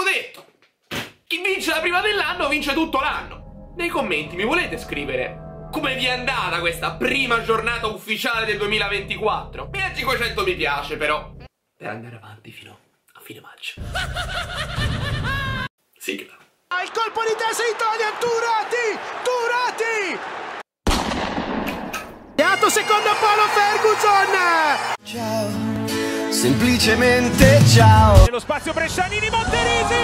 detto, chi vince la prima dell'anno vince tutto l'anno. Nei commenti mi volete scrivere come vi è andata questa prima giornata ufficiale del 2024? Mi ha 500 mi piace però, per andare avanti fino a fine maggio. Sigla. Il colpo di testa Italian, Turati! Teatro secondo palo Ferguson! Ciao, semplicemente ciao. Nello spazio Brescianini, Monterisi!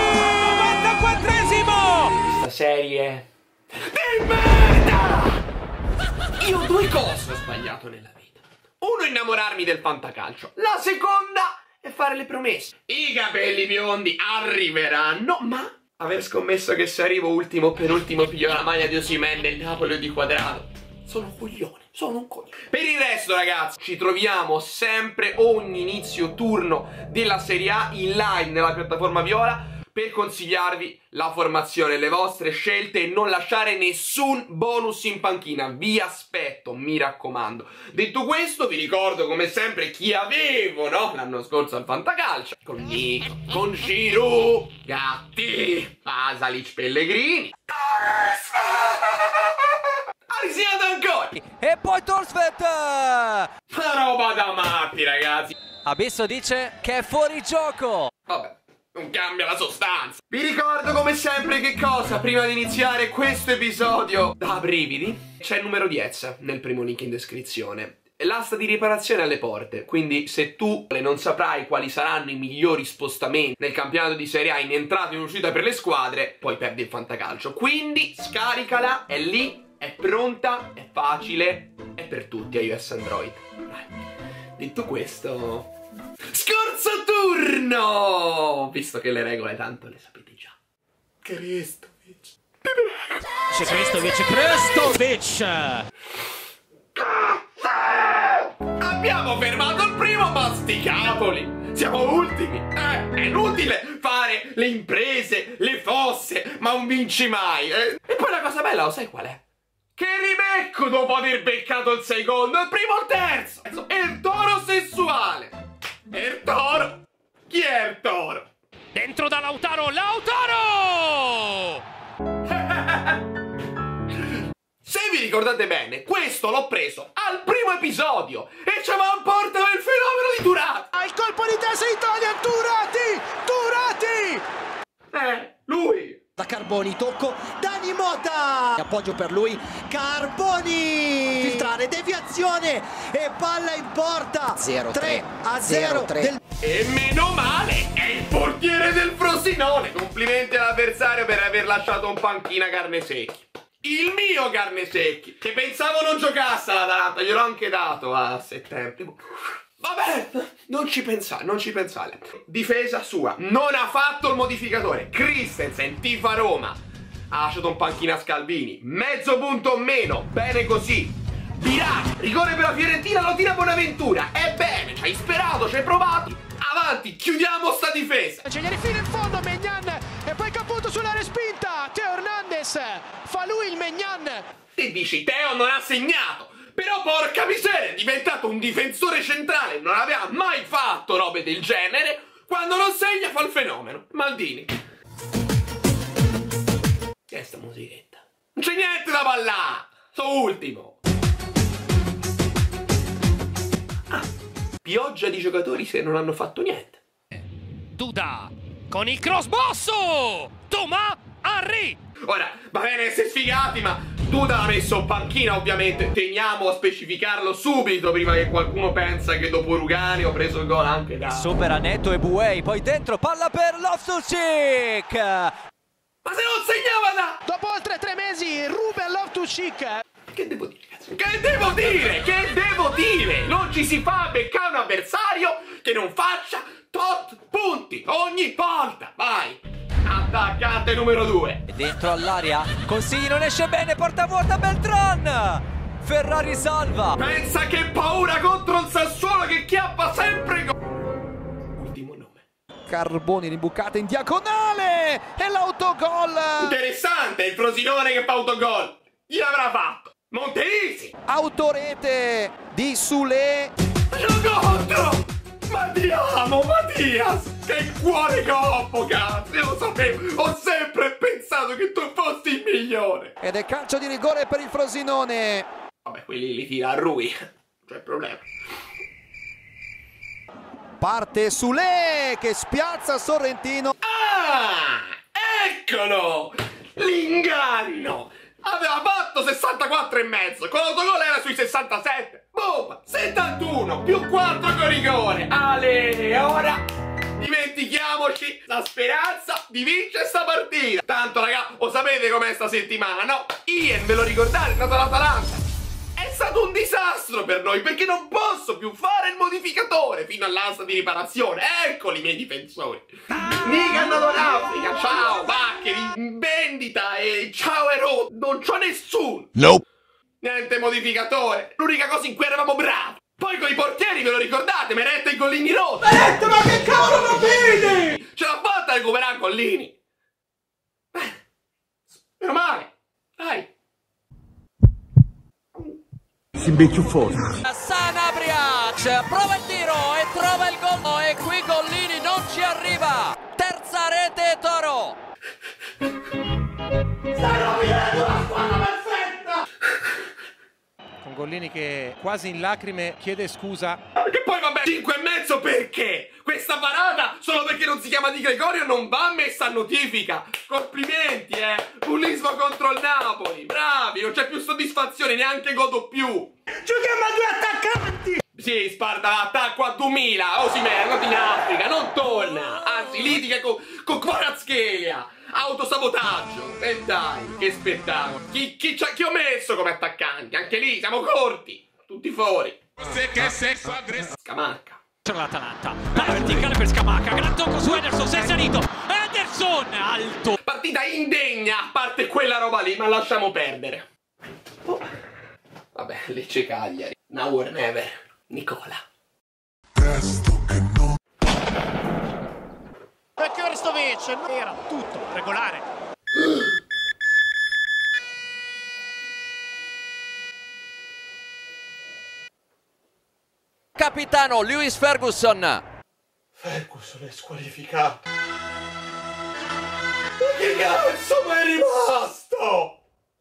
94esimo! Questa serie di merda! Io ho due cose ho sbagliato nella vita. Uno, innamorarmi del fantacalcio. La seconda è fare le promesse. I capelli biondi arriveranno, ma aver scommesso che se arrivo ultimo o penultimo piglio la maglia di Osimhen nel Napoli o di Quadrato. Sono un coglione, sono un coglione. Per il resto, ragazzi, ci troviamo sempre ogni inizio turno della Serie A in live nella piattaforma Viola per consigliarvi la formazione, le vostre scelte e non lasciare nessun bonus in panchina. Vi aspetto, mi raccomando. Detto questo, vi ricordo come sempre chi avevo, no? L'anno scorso al Fantacalcio. Con Nico, con Giroud, Gatti, Pasalic, Pellegrini. Risinato ancora! E poi Torsvet! Una roba da matti, ragazzi! Abisso dice che è fuori gioco! Vabbè, non cambia la sostanza. Vi ricordo come sempre che cosa, prima di iniziare questo episodio da brividi, c'è il numero 10 nel primo link in descrizione. L'asta di riparazione alle porte, quindi se tu non saprai quali saranno i migliori spostamenti nel campionato di Serie A in entrata e in uscita per le squadre, poi perdi il fantacalcio. Quindi scaricala, è lì. È pronta, è facile, è per tutti iOS Android. Detto questo, scorso turno! Visto che le regole tanto le sapete già. Krestovic. Krestovic! Abbiamo fermato il primo, ma sti cavoli! Siamo ultimi! È inutile fare le imprese, le fosse, ma non vinci mai! E poi la cosa bella, lo sai qual è? Che rimecco dopo aver beccato il secondo, il primo o il terzo! È il toro sessuale! È il toro! Chi è il toro? Dentro da Lautaro, Lautaro! Se vi ricordate bene, questo l'ho preso al primo episodio e ci aveva portato il fenomeno di Turati! Il colpo di testa Italian, Turati! Lui! Da Carboni, tocco, Dani Mota! Appoggio per lui, Carboni! Filtrare, deviazione e palla in porta! 3-0 E meno male, è il portiere del Frosinone! Complimenti all'avversario per aver lasciato in panchina Carnesecchi. Il mio Carnesecchi, che pensavo non giocasse all'Atalanta, gliel'ho anche dato a settembre. Vabbè, non ci pensare. Difesa sua, non ha fatto il modificatore. Christensen, tifa Roma. Ha lasciato in panchina Scalvini. Mezzo punto o meno, bene così. Pirati, rigore per la Fiorentina, lo tira Bonaventura. Ebbene, ci hai sperato, ci hai provato. Avanti, chiudiamo sta difesa. Cegliere fino in fondo, Maignan, e poi Caputo sulla respinta. Teo Hernandez, fa lui il Maignan. E dici, Teo non ha segnato. Però porca miseria, è diventato un difensore centrale, non aveva mai fatto robe del genere. Quando non segna fa il fenomeno. Maldini. Che è sta musichetta? Non c'è niente da ballare, sono ultimo. Pioggia di giocatori se non hanno fatto niente. Duda, con il cross basso! Thomas Henry! Ora, va bene essere sfigati, ma Duda l'ha messo in panchina, ovviamente. Teniamo a specificarlo subito, prima che qualcuno pensa che dopo Rugani ho preso il gol anche da... Supera Neto e Buei, poi dentro, palla per Loftus-Cheek! Ma se non segnava da... Dopo oltre 3 mesi, Ruben Loftus-Cheek. Che devo dire, cazzo? Che devo dire? Che devo dire? Non ci si fa beccare un avversario che non faccia tot punti ogni volta. Vai! Attaccante numero 2. E dentro all'aria, Consigli non esce bene, porta vuota Beltran! Ferrari salva! Pensa che paura contro il Sassuolo che chiappa sempre ultimo nome. Carboni rimbucata in diagonale e l'autogol! Interessante, il Frosinone che fa autogol. Chi l'avrà fatto? Monterisi! Autorete di Sule! Gioco contro! Ma andiamo, Mattias! che cuore gobbo, cazzo! Io lo sapevo! Ho sempre pensato che tu fossi il migliore! Ed è calcio di rigore per il Frosinone. Vabbè, quelli li tira a Rui. C'è problema. Parte Sule che spiazza Sorrentino. Ah! Eccolo! L'inganno! Aveva fatto 64,5. Con l'autogol era sui 67. Boom! 71 più 4 con rigore. Ale, ora dimentichiamoci la speranza di vincere sta partita. Tanto, raga, lo sapete com'è sta settimana, no? Ian, ve lo ricordate? È andato all'Atalanta. È stato un disastro per noi perché non posso più fare il modificatore fino all'asta di riparazione. Eccoli i miei difensori. Mica è andato in Africa. Ciao, Baccheri, in vendita e ciao Ero. Non c'ho nessuno. Nope. Niente modificatore. L'unica cosa in cui eravamo bravi. Poi con i portieri, ve lo ricordate? Meretta e Gollini rotti. Meretta, ma che cavolo non vedi? Ce l'ha fatta a recuperare Gollini. Meno male. Dai. Sanabria prova il tiro e trova il gol e qui Gollini non ci arriva. Terza rete Toro. Stai rovinando la squadra perfetta. Con Gollini che quasi in lacrime chiede scusa. Che poi vabbè, 5,5 perché? Questa parata solo perché non si chiama Di Gregorio non va messa a notifica. Complimenti, bullismo contro il Napoli. Bravi, non c'è più soddisfazione, neanche godo più. Giochiamo a 2 attaccanti. Sì, Sparta l'attacco a 2000. Osimhen è andato in Africa, non torna. Anzi, litiga con Kvaratskhelia. Autosabotaggio. E dai, che spettacolo. Chi ho messo come attaccanti? Anche lì, siamo corti. Tutti fuori. Scamacca. C'è l'Atalanta, palla verticale per Scamacca, gran tocco su Ederson, si è salito, Ederson, alto. Partita indegna, a parte quella roba lì, ma lasciamo perdere. Oh. Vabbè, Lecce Cagliari, now or never, Nicola. E Krstovic era tutto regolare. Capitano Lewis Ferguson. Ferguson è squalificato. Ma che cazzo mi è rimasto?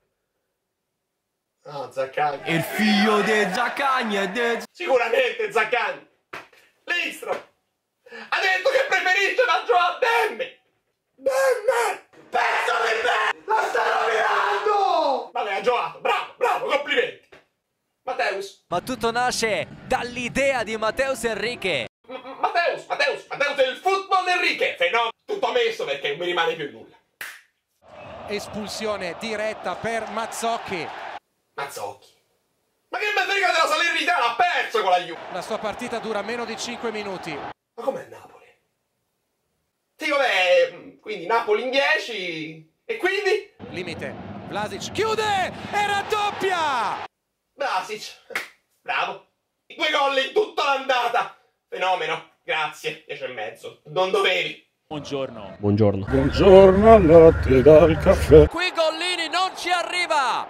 No, Zaccagni. Il figlio di Zaccagni. Sicuramente Zaccagni. Lindstrom ha detto che preferisce la Joao Demme. Demme! Pezzo di me! La sta rovinando! Vabbè, ha giocato. Bravo, bravo, complimenti. Matteus. Ma tutto nasce dall'idea di Matheus Henrique. Matteus è il football Enrique. Fenomeno, tutto messo perché non mi rimane più nulla. Espulsione diretta per Mazzocchi. Mazzocchi. Ma che me frega della Salernitana, ha perso con la Juve. La sua partita dura meno di 5 minuti. Ma com'è Napoli? Sì, vabbè, quindi Napoli in 10. E quindi? Limite. Vlasic chiude e raddoppia! Vlasic. Bravo. 2 gol in tutta l'andata. Fenomeno. Grazie. 10,5. Non dovevi. Buongiorno. Buongiorno al latte dal caffè. Qui Gollini non ci arriva.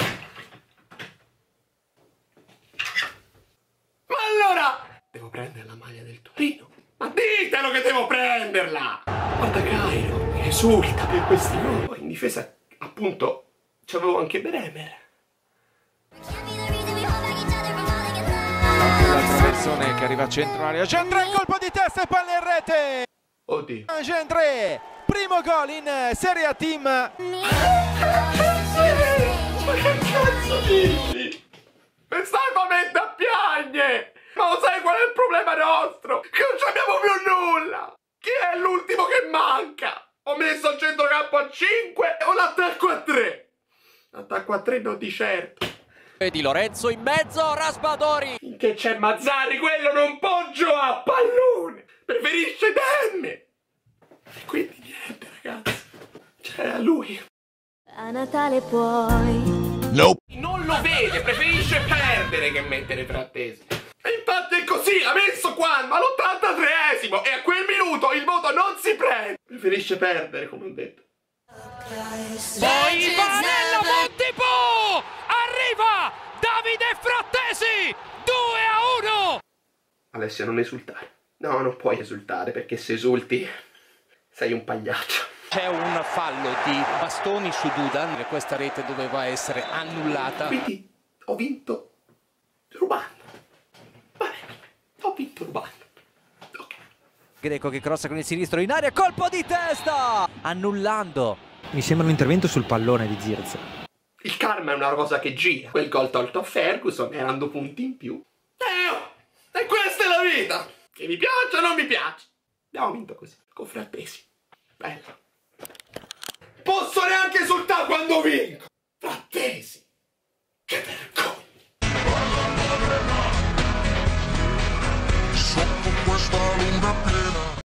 Ma allora devo prendere la maglia del Torino. Ma ditelo che devo prenderla. Guarda Cairo, che esulta per questi gol. In difesa, appunto, c'avevo anche Bremer. L'altra versione che arriva a centro area. Gendre, colpo di testa e palla in rete. Oddio. Gendre, primo gol in Serie A Team. Ma che cazzo dici? Mi stai facendo a piagne! Ma lo sai qual è il problema nostro? Che non abbiamo più nulla! Chi è l'ultimo che manca? Ho messo il centrocampo a 5 o l'attacco a 3? L'attacco a 3 non di certo. E Di Lorenzo in mezzo, Raspadori. Finché c'è Mazzarri, quello non può giocare a pallone! Preferisce Demme! E quindi niente, ragazzi. C'è lui. A Natale puoi. Nope. Non lo vede, preferisce perdere che mettere fra attese. E infatti è così, l'ha messo quando? All'83esimo, e a quel minuto il voto non si prende. Preferisce perdere, come ho detto. Poi Vanella Montipò! Arriva Davide Frattesi! 2-1! Alessia, non esultare. No, non puoi esultare, perché se esulti sei un pagliaccio. C'è un fallo di Bastoni su Dudan, e questa rete doveva essere annullata. Quindi ho vinto rubando. Va bene, ho vinto rubando. Ok. Greco che crossa con il sinistro in aria, colpo di testa! Annullando. Mi sembra un intervento sul pallone di Zirze. Il karma è una cosa che gira. Quel gol tolto a Ferguson erano 2 punti in più. E questa è la vita! Che mi piace o non mi piace. Abbiamo vinto così, con frattesi. Bello. Posso neanche esultare quando vinco!